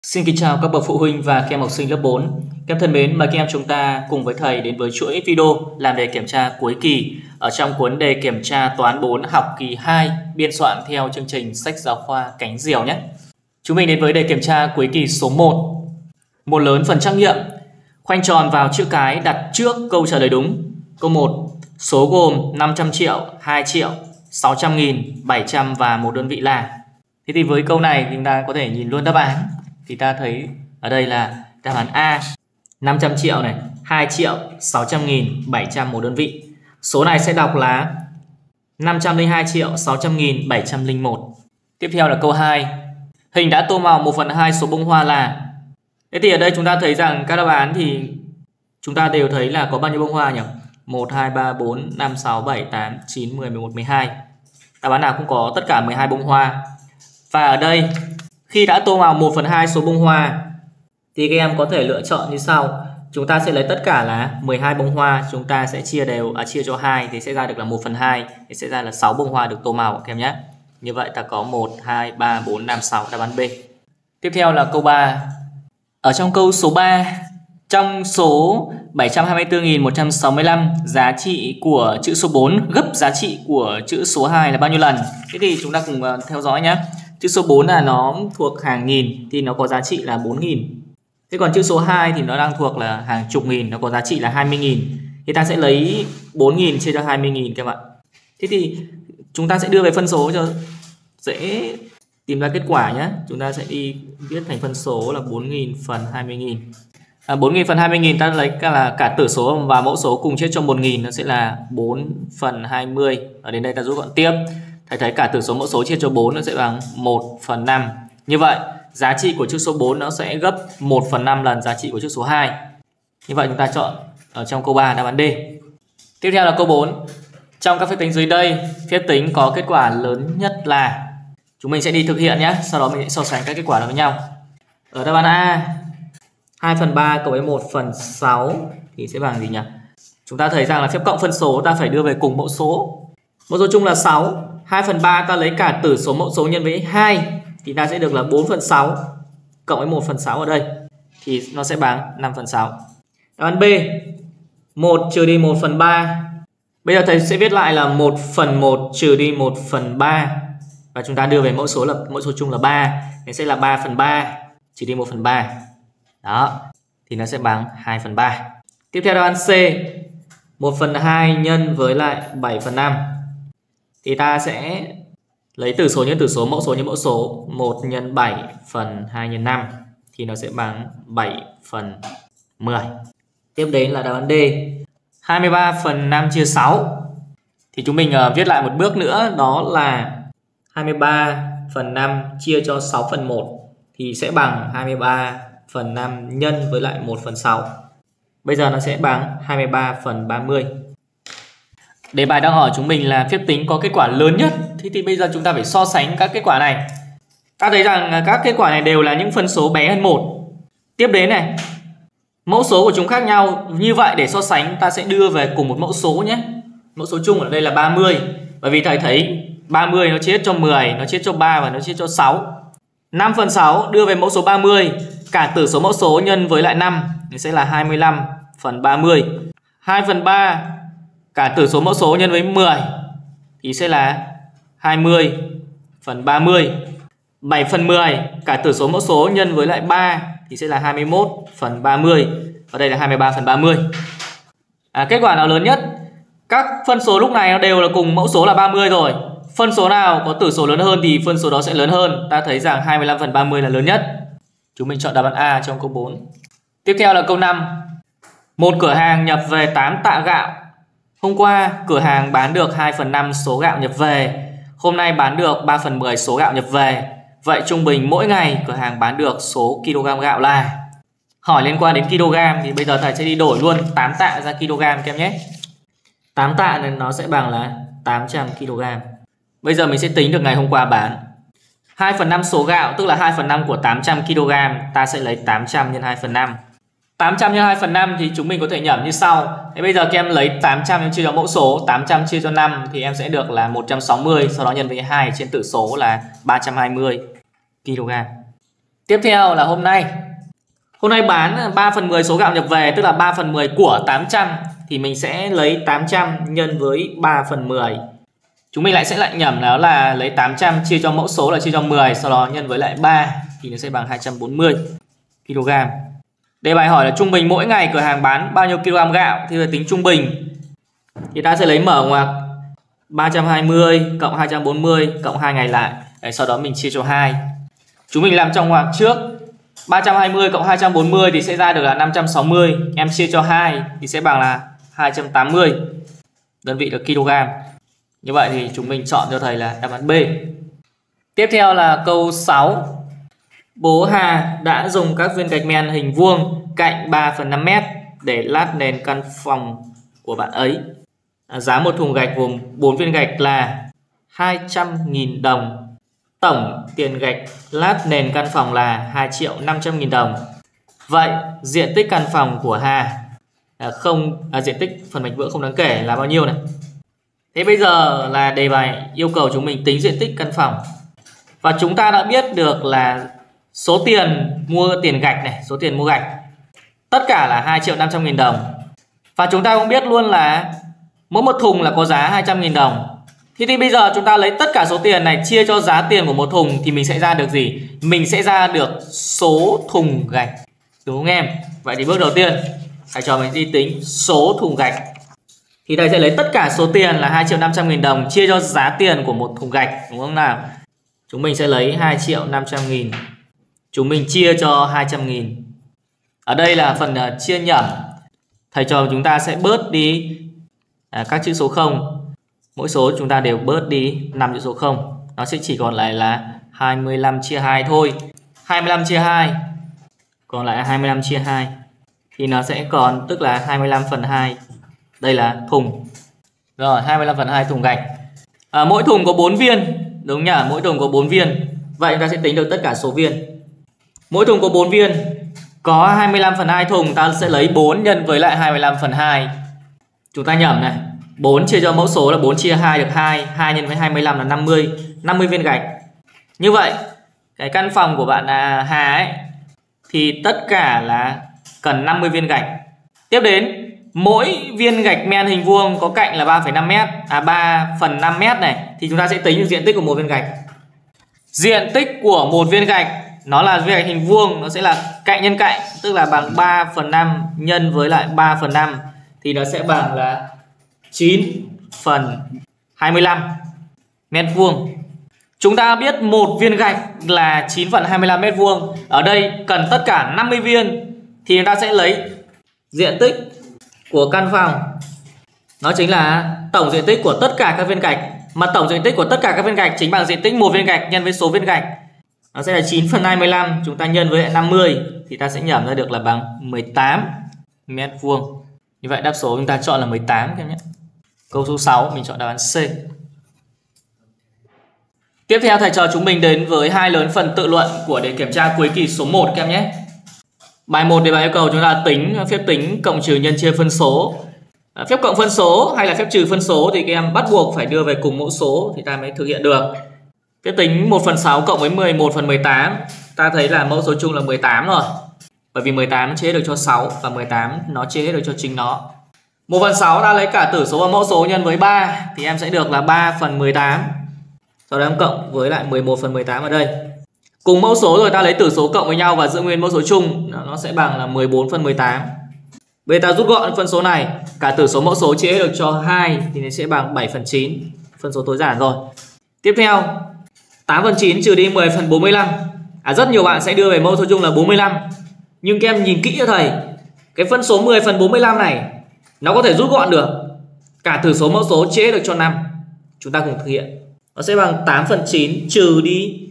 Xin kính chào các bậc phụ huynh và các em học sinh lớp 4. Các em thân mến, mời các em chúng ta cùng với thầy đến với chuỗi video làm đề kiểm tra cuối kỳ ở trong cuốn đề kiểm tra toán 4 học kỳ 2 biên soạn theo chương trình sách giáo khoa Cánh Diều nhé. Chúng mình đến với đề kiểm tra cuối kỳ số 1. Một lớn phần trắc nghiệm. Khoanh tròn vào chữ cái đặt trước câu trả lời đúng. Câu 1. Số gồm 500 triệu, 2 triệu, 600 nghìn, 700 và một đơn vị là. Thế thì với câu này chúng ta có thể nhìn luôn đáp án. Thì ta thấy ở đây là đáp án A 500 triệu này, 2 triệu, 600 nghìn, 700 một đơn vị. Số này sẽ đọc là 502 triệu, 600 nghìn, 701. Tiếp theo là câu 2. Hình đã tô màu 1/2 số bông hoa là. Thế thì ở đây chúng ta thấy rằng các đáp án thì chúng ta đều thấy là có bao nhiêu bông hoa nhỉ? 1, 2, 3, 4, 5, 6, 7, 8, 9, 10, 11, 12. Đáp án nào cũng có tất cả 12 bông hoa. Và ở đây khi đã tô màu 1/2 số bông hoa thì các em có thể lựa chọn như sau. Chúng ta sẽ lấy tất cả là 12 bông hoa, chúng ta sẽ chia cho 2 thì sẽ ra được là 1/2, thì sẽ ra là 6 bông hoa được tô màu các em nhé. Như vậy ta có 1, 2, 3, 4, 5, 6 đáp án B. Tiếp theo là câu 3. Ở trong câu số 3, trong số 724.165, giá trị của chữ số 4 gấp giá trị của chữ số 2 là bao nhiêu lần? Thế thì chúng ta cùng theo dõi nhé. Chữ số 4 là nó thuộc hàng nghìn thì nó có giá trị là 4.000. Thế còn chữ số 2 thì nó đang thuộc là hàng chục nghìn, nó có giá trị là 20.000. Thì ta sẽ lấy 4.000 chia cho 20.000 các bạn. Thế thì chúng ta sẽ đưa về phân số cho dễ tìm ra kết quả nhé. Chúng ta sẽ đi viết thành phân số là 4.000 phần 20.000. 4.000 phần 20.000 ta lấy là cả tử số và mẫu số cùng chia cho 1.000, nó sẽ là 4 phần 20. Ở đến đây ta rút gọn tiếp. Thầy thấy cả tử số mẫu số chia cho 4 nó sẽ bằng 1/5. Như vậy giá trị của chữ số 4 nó sẽ gấp 1/5 lần giá trị của chữ số 2. Như vậy chúng ta chọn ở trong câu 3 đáp án D. Tiếp theo là câu 4. Trong các phép tính dưới đây, phép tính có kết quả lớn nhất là. Chúng mình sẽ đi thực hiện nhé, sau đó mình sẽ so sánh các kết quả đó với nhau. Ở đáp án A 2/3 cộng với 1/6 thì sẽ bằng gì nhỉ? Chúng ta thấy rằng là phép cộng phân số ta phải đưa về cùng mẫu số. Mẫu số chung là 6. 2/3 ta lấy cả tử số mẫu số nhân với 2 thì ta sẽ được là 4/6 cộng với 1/6 ở đây thì nó sẽ bằng 5/6. Đáp án B 1 trừ đi 1/3. Bây giờ thầy sẽ viết lại là 1/1 trừ đi 1/3 và chúng ta đưa về mẫu số chung là 3 thì sẽ là 3/3 trừ đi 1/3. Đó, thì nó sẽ bằng 2/3. Tiếp theo đáp án C 1/2 nhân với lại 7/5. Thì ta sẽ lấy tử số nhân tử số, mẫu số nhân mẫu số. 1 nhân 7 phần 2 nhân 5 thì nó sẽ bằng 7/10. Tiếp đến là đáp án D 23/5 chia 6. Thì chúng mình viết lại một bước nữa, đó là 23/5 chia cho 6/1 thì sẽ bằng 23/5 nhân với lại 1/6. Bây giờ nó sẽ bằng 23/30. Đề bài đang hỏi chúng mình là phép tính có kết quả lớn nhất. Thế thì bây giờ chúng ta phải so sánh các kết quả này. Ta thấy rằng các kết quả này đều là những phân số bé hơn 1. Tiếp đến này, mẫu số của chúng khác nhau. Như vậy để so sánh ta sẽ đưa về cùng một mẫu số nhé. Mẫu số chung ở đây là 30. Bởi vì thầy thấy 30 nó chia cho 10, nó chia cho 3 và nó chia cho 6. 5/6 đưa về mẫu số 30, cả tử số mẫu số nhân với lại 5 thì sẽ là 25/30. 2/3 cả tử số mẫu số nhân với 10 thì sẽ là 20/30. 7/10 cả tử số mẫu số nhân với lại 3 thì sẽ là 21/30. Ở đây là 23/30. Kết quả nào lớn nhất? Các phân số lúc này nó đều là cùng mẫu số là 30 rồi. Phân số nào có tử số lớn hơn thì phân số đó sẽ lớn hơn. Ta thấy rằng 25/30 là lớn nhất. Chúng mình chọn đáp án A trong câu 4. Tiếp theo là câu 5. Một cửa hàng nhập về 8 tạ gạo. Hôm qua cửa hàng bán được 2/5 số gạo nhập về. Hôm nay bán được 3/10 số gạo nhập về. Vậy trung bình mỗi ngày cửa hàng bán được số kg gạo là. Hỏi liên quan đến kg thì bây giờ thầy sẽ đi đổi luôn 8 tạ ra kg các em nhé. 8 tạ nên nó sẽ bằng là 800 kg. Bây giờ mình sẽ tính được ngày hôm qua bán. 2/5 số gạo tức là 2/5 của 800 kg. Ta sẽ lấy 800 nhân 2/5. 800 nhân 2/5 thì chúng mình có thể nhẩm như sau. Thế bây giờ các em lấy 800 em chia cho mẫu số, 800 chia cho 5 thì em sẽ được là 160, sau đó nhân với 2 trên tử số là 320 kg. Tiếp theo là hôm nay. Hôm nay bán 3/10 số gạo nhập về, tức là 3/10 của 800. Thì mình sẽ lấy 800 nhân với 3/10. Chúng mình sẽ lại nhẩm nó là lấy 800 chia cho mẫu số là chia cho 10, sau đó nhân với lại 3 thì nó sẽ bằng 240 kg. Đề bài hỏi là trung bình mỗi ngày cửa hàng bán bao nhiêu kg gạo, thì tính trung bình thì ta sẽ lấy mở ngoặc 320 cộng 240 cộng 2 ngày lại. Đấy, sau đó mình chia cho 2. Chúng mình làm trong ngoặc trước. 320 cộng 240 thì sẽ ra được là 560. Em chia cho 2 thì sẽ bằng là 280. Đơn vị là kg. Như vậy thì chúng mình chọn cho thầy là đáp án B. Tiếp theo là câu 6. Bố Hà đã dùng các viên gạch men hình vuông cạnh 3/5 mét để lát nền căn phòng của bạn ấy. Giá một thùng gạch gồm 4 viên gạch là 200.000 đồng. Tổng tiền gạch lát nền căn phòng là 2.500.000 đồng. Vậy diện tích căn phòng của Hà diện tích phần mảnh vỡ không đáng kể là bao nhiêu này? Thế bây giờ là đề bài yêu cầu chúng mình tính diện tích căn phòng. Và chúng ta đã biết được là số tiền mua tiền gạch này, số tiền mua gạch tất cả là 2.500.000 đồng. Và chúng ta cũng biết luôn là mỗi một thùng là có giá 200.000 đồng. Thì bây giờ chúng ta lấy tất cả số tiền này chia cho giá tiền của một thùng thì mình sẽ ra được gì? Mình sẽ ra được số thùng gạch. Đúng không em? Vậy thì bước đầu tiên thầy cho mình đi tính số thùng gạch. Thì thầy sẽ lấy tất cả số tiền là 2.500.000 đồng chia cho giá tiền của một thùng gạch, đúng không nào? Chúng mình sẽ lấy 2.500.000. Chúng mình chia cho 200.000. Ở đây là phần chia nhẩm. Thầy cho chúng ta sẽ bớt đi các chữ số 0. Mỗi số chúng ta đều bớt đi 5 chữ số 0. Nó sẽ chỉ còn lại là 25 chia 2 thôi. 25 chia 2. Còn lại 25 chia 2. Thì nó sẽ còn tức là 25/2. Đây là thùng. Rồi 25/2 thùng gạch. Mỗi thùng có 4 viên. Đúng nhỉ? Mỗi thùng có 4 viên. Vậy chúng ta sẽ tính được tất cả số viên. Mỗi thùng có 4 viên. Có 25/2 thùng, ta sẽ lấy 4 nhân với lại 25/2. Chúng ta nhẩm này. 4 chia cho mẫu số là 4 chia 2 được 2. 2 nhân với 25 là 50. 50 viên gạch. Như vậy cái căn phòng của bạn Hà ấy thì tất cả là cần 50 viên gạch. Tiếp đến mỗi viên gạch men hình vuông có cạnh là 3,5 m, 3/5 m này thì chúng ta sẽ tính được diện tích của một viên gạch. Diện tích của một viên gạch nó là viên gạch hình vuông, nó sẽ là cạnh nhân cạnh, tức là bằng 3/5 nhân với lại 3/5 thì nó sẽ bằng là 9/25 mét vuông. Chúng ta biết một viên gạch là 9/25 mét vuông. Ở đây cần tất cả 50 viên thì chúng ta sẽ lấy diện tích của căn phòng. Nó chính là tổng diện tích của tất cả các viên gạch. Mà tổng diện tích của tất cả các viên gạch chính bằng diện tích một viên gạch nhân với số viên gạch. Nó sẽ là 9/25. Chúng ta nhân với lại 50 thì ta sẽ nhẩm ra được là bằng 18 mét vuông. Như vậy đáp số chúng ta chọn là 18 các em nhé. Câu số 6 mình chọn đáp án C. Tiếp theo thầy trò chúng mình đến với hai lớn phần tự luận của đề kiểm tra cuối kỳ số 1 các em nhé. Bài 1 đề bài yêu cầu chúng ta tính phép tính cộng trừ nhân chia phân số. Phép cộng phân số hay là phép trừ phân số thì các em bắt buộc phải đưa về cùng mẫu số thì ta mới thực hiện được. Phép tính 1/6 cộng với 11/18, ta thấy là mẫu số chung là 18 rồi. Bởi vì 18 nó chia hết được cho 6 và 18 nó chia hết được cho chính nó. 1/6 ta lấy cả tử số và mẫu số nhân với 3 thì em sẽ được là 3/18. Sau đó em cộng với lại 11/18 ở đây. Cùng mẫu số rồi ta lấy tử số cộng với nhau và giữ nguyên mẫu số chung, nó sẽ bằng là 14/18. Bây giờ ta rút gọn phân số này, cả tử số mẫu số chia được cho 2 thì nó sẽ bằng 7/9. Phân số tối giản rồi. Tiếp theo 8/9 trừ đi 10/45. Rất nhiều bạn sẽ đưa về mẫu số chung là 45. Nhưng các em nhìn kỹ cho thầy, cái phân số 10/45 này nó có thể rút gọn được. Cả tử số mẫu số chia được cho 5. Chúng ta cùng thực hiện. Nó sẽ bằng 8/9 trừ đi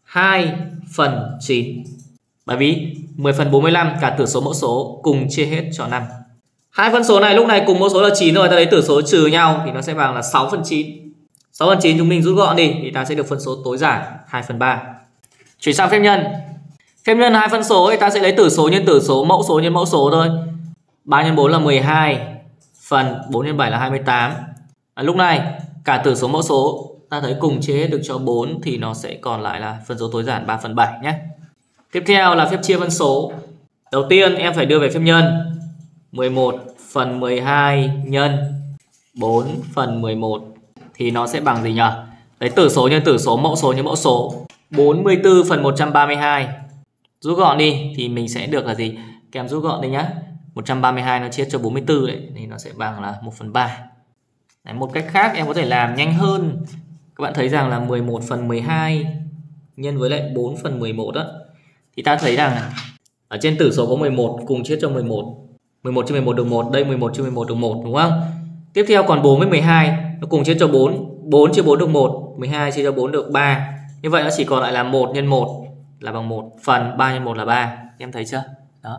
2/9. Bởi vì 10/45 cả tử số mẫu số cùng chia hết cho 5. Hai phân số này lúc này cùng mẫu số là 9 rồi, ta lấy tử số trừ nhau thì nó sẽ bằng là 6/9. 6/9 chúng mình rút gọn đi thì ta sẽ được phân số tối giản 2/3. Chuyển sang phép nhân. Phép nhân hai phân số thì ta sẽ lấy tử số nhân tử số, mẫu số nhân mẫu số thôi. 3 x 4 là 12, phần 4 x 7 là 28. Lúc này cả tử số mẫu số ta thấy cùng chia hết được cho 4 thì nó sẽ còn lại là phân số tối giản 3/7 nhé. Tiếp theo là phép chia phân số. Đầu tiên em phải đưa về phép nhân. 11 phần 12 nhân 4 phần 11 thì nó sẽ bằng gì nhỉ? Đấy, tử số nhân tử số, mẫu số nhân mẫu số. 44 phần 132. Rút gọn đi thì mình sẽ được là gì? Kèm rút gọn đây nhá. 132 nó chia cho 44 đấy thì nó sẽ bằng là 1/3. Đấy, một cách khác em có thể làm nhanh hơn. Các bạn thấy rằng là 11 phần 12 nhân với lại 4 phần 11 đó. Thì ta thấy rằng ở trên tử số có 11 cùng chia cho 11. 11 chia 11 được 1, đây 11 chia 11 được 1 đúng không? Tiếp theo còn 4 với 12 nó cùng chia cho 4, 4 chia 4 được 1, 12 chia cho 4 được 3. Như vậy nó chỉ còn lại là 1 nhân 1 là bằng 1, phần 3 nhân 1 là 3. Em thấy chưa? Đó.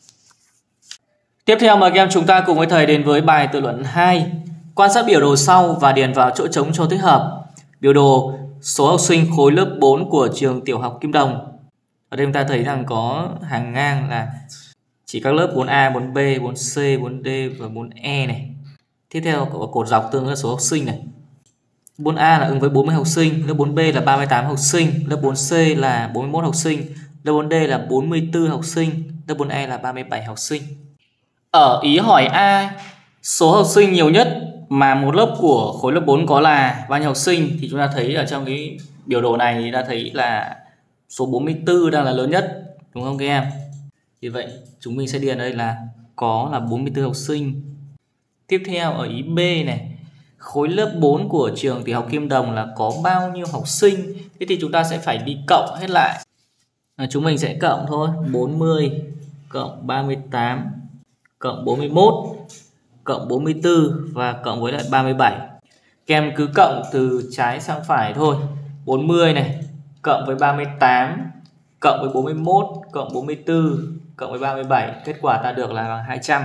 Tiếp theo mời các em chúng ta cùng với thầy đến với bài tự luận 2. Quan sát biểu đồ sau và điền vào chỗ trống cho thích hợp. Biểu đồ số học sinh khối lớp 4 của trường tiểu học Kim Đồng. Ở đây chúng ta thấy rằng có hàng ngang là chỉ các lớp 4A, 4B, 4C, 4D và 4E này. Tiếp theo có cột dọc tương với số học sinh này. 4A là ứng với 40 học sinh, lớp 4B là 38 học sinh, lớp 4C là 41 học sinh, lớp 4D là 44 học sinh, lớp 4E là 37 học sinh. Ở ý hỏi A, số học sinh nhiều nhất mà một lớp của khối lớp 4 có là bao nhiêu học sinh, thì chúng ta thấy ở trong cái biểu đồ này thì ta thấy là số 44 đang là lớn nhất, đúng không các em? Như vậy chúng mình sẽ điền đây là có là 44 học sinh. Tiếp theo ở ý B này, khối lớp 4 của trường tiểu học Kim Đồng là có bao nhiêu học sinh? Thế thì chúng ta sẽ phải đi cộng hết lại. Chúng mình sẽ cộng thôi, 40 cộng 38 cộng 41 cộng 44 và cộng với lại 37. Các em cứ cộng từ trái sang phải thôi. 40 này cộng với 38 cộng với 41 cộng 44 cộng với 37, kết quả ta được là bằng 200.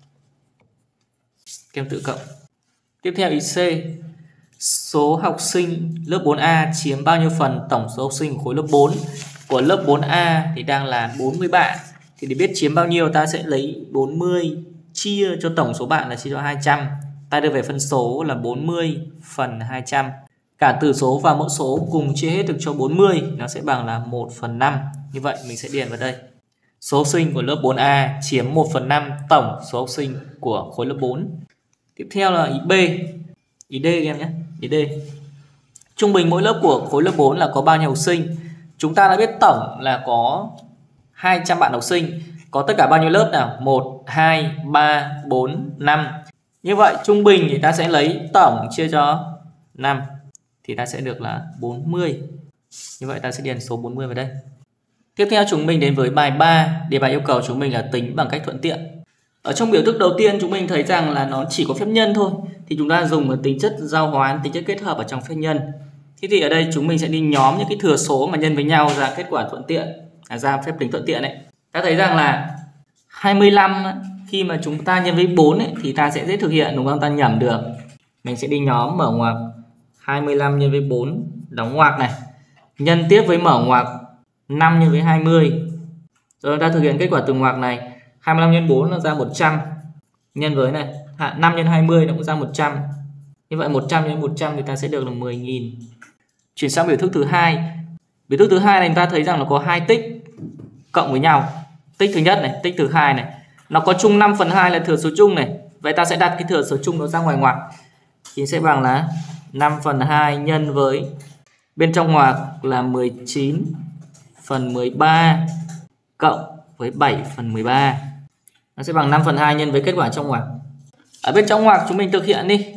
Các em tự cộng. Tiếp theo ý C, số học sinh lớp 4A chiếm bao nhiêu phần tổng số học sinh của khối lớp 4? Của lớp 4A thì đang là 40 bạn. Thì để biết chiếm bao nhiêu ta sẽ lấy 40 chia cho tổng số bạn là chia cho 200. Ta đưa về phân số là 40 phần 200. Cả tử số và mẫu số cùng chia hết được cho 40, nó sẽ bằng là 1/5. Như vậy mình sẽ điền vào đây. Số học sinh của lớp 4A chiếm 1/5 tổng số học sinh của khối lớp 4. Tiếp theo là ý B. Ý D các em nhé. Ý D. Trung bình mỗi lớp của khối lớp 4 là có bao nhiêu học sinh? Chúng ta đã biết tổng là có 200 bạn học sinh. Có tất cả bao nhiêu lớp nào? 1, 2, 3, 4, 5. Như vậy trung bình thì ta sẽ lấy tổng chia cho 5. Thì ta sẽ được là 40. Như vậy ta sẽ điền số 40 vào đây. Tiếp theo chúng mình đến với bài 3. Đề bài yêu cầu chúng mình là tính bằng cách thuận tiện. Ở trong biểu thức đầu tiên chúng mình thấy rằng là nó chỉ có phép nhân thôi. Thì chúng ta dùng tính chất giao hoán, tính chất kết hợp ở trong phép nhân. Thế thì ở đây chúng mình sẽ đi nhóm những cái thừa số mà nhân với nhau ra kết quả thuận tiện, ra phép tính thuận tiện ấy. Ta thấy rằng là 25 khi mà chúng ta nhân với 4 ấy, thì ta sẽ dễ thực hiện, đúng không? Ta nhẩm được. Mình sẽ đi nhóm mở ngoặc 25 nhân với 4 đóng ngoặc này, nhân tiếp với mở ngoặc 5 nhân với 20. Rồi ta thực hiện kết quả từ ngoặc này, 25 nhân 4 nó ra 100, nhân với này 5 nhân 20 nó cũng ra 100. Như vậy 100 nhân 100 thì ta sẽ được là 10.000. Chuyển sang biểu thức thứ hai. Biểu thức thứ hai này chúng ta thấy rằng nó có hai tích cộng với nhau. Tích thứ nhất này, tích thứ hai này, nó có chung 5/2 là thừa số chung này. Vậy ta sẽ đặt cái thừa số chung nó ra ngoài ngoặc. Thì sẽ bằng là 5/2 nhân với bên trong ngoặc là 19/13 cộng với 7/13. Nó sẽ bằng 5/2 nhân với kết quả trong ngoặc. Ở bên trong ngoặc chúng mình thực hiện đi.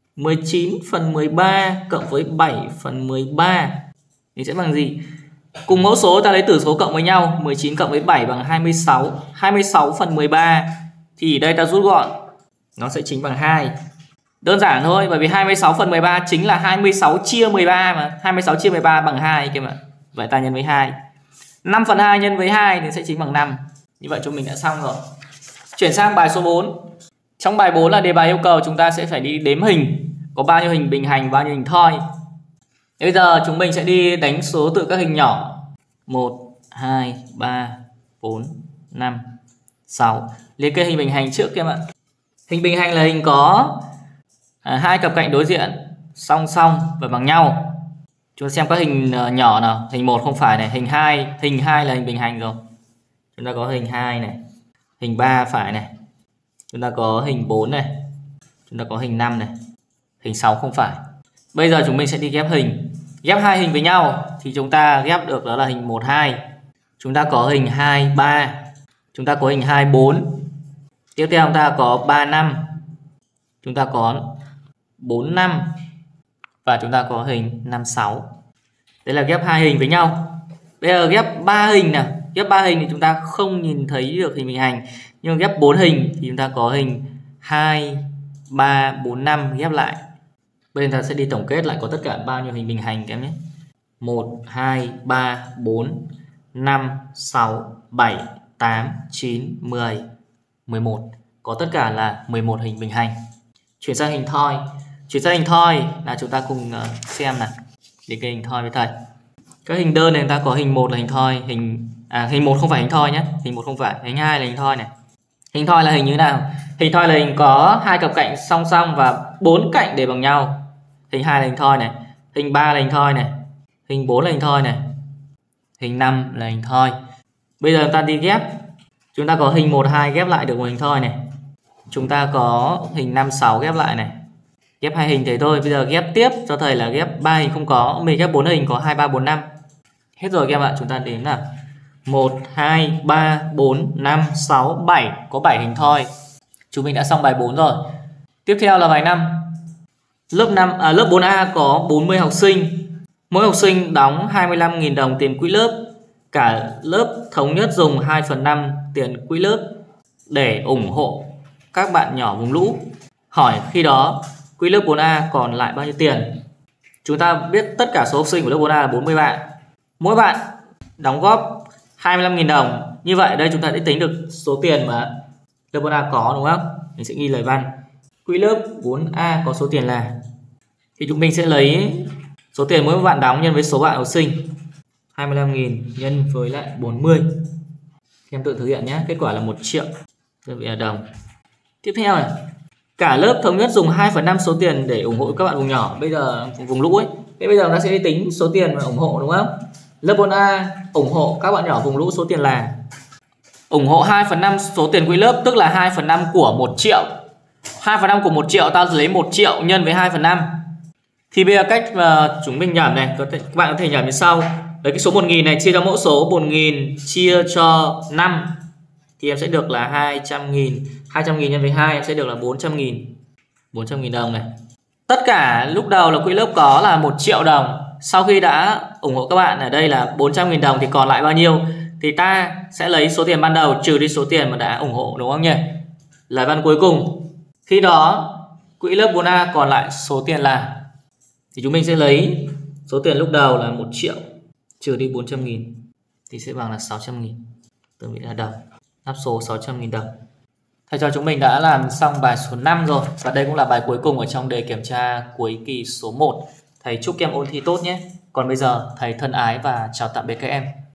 19/13 cộng với 7/13 thì sẽ bằng gì? Cùng mẫu số ta lấy tử số cộng với nhau, 19 cộng với 7 bằng 26. 26/13 thì đây ta rút gọn, nó sẽ chính bằng 2. Đơn giản thôi, bởi vì 26/13 chính là 26 chia 13 mà. 26 chia 13 bằng 2 kia mà. Vậy ta nhân với 2. 5/2 nhân với 2 thì sẽ chính bằng 5. Như vậy chúng mình đã xong rồi. Chuyển sang bài số 4. Trong bài 4 là đề bài yêu cầu chúng ta sẽ phải đi đếm hình. Có bao nhiêu hình bình hành, bao nhiêu hình thoi. Bây giờ chúng mình sẽ đi đánh số từ các hình nhỏ. 1, 2, 3, 4, 5, 6. Liệt kê hình bình hành trước các em ạ. Hình bình hành là hình có hai cặp cạnh đối diện song song và bằng nhau. Chúng ta xem các hình nhỏ nào. Hình 1 không phải này, hình 2 là hình bình hành rồi. Chúng ta có hình 2 này, hình 3 phải này. Chúng ta có hình 4 này. Chúng ta có hình 5 này. Hình 6 không phải. Bây giờ chúng mình sẽ đi ghép hình. Ghép hai hình với nhau thì chúng ta ghép được đó là hình 1 2. Chúng ta có hình 2 3. Chúng ta có hình 2 4. Tiếp theo chúng ta có 3 5. Chúng ta có 4 5 và chúng ta có hình 5 6. Đây là ghép hai hình với nhau. Bây giờ ghép 3 hình nào. Ghép 3 hình thì chúng ta không nhìn thấy được hình bình hành. Nhưng ghép 4 hình thì chúng ta có hình 2 3 4 5 ghép lại. Bây giờ ta sẽ đi tổng kết lại có tất cả bao nhiêu hình bình hành các em nhé. 1 2 3 4 5 6 7 8 9 10 11. Có tất cả là 11 hình bình hành. Chuyển sang hình thoi. Chuyển sang hình thoi là chúng ta cùng xem nào. Để cái hình thoi với thầy. Các hình đơn này chúng ta có hình 1 là hình thoi, hình 1 không phải hình thoi nhé, hình 1 không phải, hình 2 là hình thoi này. Hình thoi là hình như thế nào? Hình thoi là hình có hai cặp cạnh song song và 4 cạnh để bằng nhau. Hình 2 là hình thoi này, hình 3 là hình thoi này, hình 4 là hình thoi này, hình 5 là hình thoi. Bây giờ chúng ta đi ghép. Chúng ta có hình 1 2 ghép lại được một hình thoi này. Chúng ta có hình 5 6 ghép lại này. Ghép hai hình thế thôi. Bây giờ ghép tiếp cho thầy là ghép 3 hình không có. Mình ghép 4 hình có 2 3 4 5. Hết rồi các em ạ. Chúng ta đếm nào. 1 2 3 4 5 6 7. Có 7 hình thoi. Chúng mình đã xong bài 4 rồi. Tiếp theo là bài 5. Lớp 4A có 40 học sinh. Mỗi học sinh đóng 25.000 đồng tiền quỹ lớp. Cả lớp thống nhất dùng 2/5 tiền quỹ lớp để ủng hộ các bạn nhỏ vùng lũ. Hỏi khi đó quỹ lớp 4A còn lại bao nhiêu tiền? Chúng ta biết tất cả số học sinh của lớp 4A là 40 bạn. Mỗi bạn đóng góp 25.000 đồng. Như vậy đây chúng ta đã tính được số tiền mà lớp 4A có đúng không? Mình sẽ ghi lời văn. Quỹ lớp 4A có số tiền là, thì chúng mình sẽ lấy số tiền mỗi bạn đóng nhân với số bạn học sinh. 25.000 nhân với lại 40. Em tự thực hiện nhé. Kết quả là 1 triệu đơn vị là đồng. Tiếp theo này, cả lớp thống nhất dùng 2/5 số tiền để ủng hộ các bạn vùng nhỏ. Bây giờ vùng lũ ấy. Thế bây giờ ta sẽ đi tính số tiền mà ủng hộ đúng không? Lớp 4A ủng hộ các bạn nhỏ vùng lũ số tiền là, ủng hộ 2/5 số tiền quỹ lớp, tức là 2/5 của 1 triệu. 2/5 của 1 triệu ta lấy 1 triệu nhân với 2/5. Thì bây giờ cách mà chúng mình nhẩm này, các bạn có thể nhẩm như sau. Lấy cái số 1.000 này chia cho mẫu số 1.000 chia cho 5 thì em sẽ được là 200.000. 200.000 nhân với 2 em sẽ được là 400.000. 400.000 đồng này. Tất cả lúc đầu là quỹ lớp có là 1 triệu đồng. Sau khi đã ủng hộ các bạn ở đây là 400.000 đồng thì còn lại bao nhiêu? Thì ta sẽ lấy số tiền ban đầu trừ đi số tiền mà đã ủng hộ đúng không nhỉ? Lời văn cuối cùng. Khi đó quỹ lớp 4A còn lại số tiền là, thì chúng mình sẽ lấy số tiền lúc đầu là 1 triệu trừ đi 400.000 thì sẽ bằng là 600.000. Tương vị là đồng. Đáp số 600.000 đồng. Thầy trò chúng mình đã làm xong bài số 5 rồi. Và đây cũng là bài cuối cùng ở trong đề kiểm tra cuối kỳ số 1. Thầy chúc các em ôn thi tốt nhé. Còn bây giờ thầy thân ái và chào tạm biệt các em.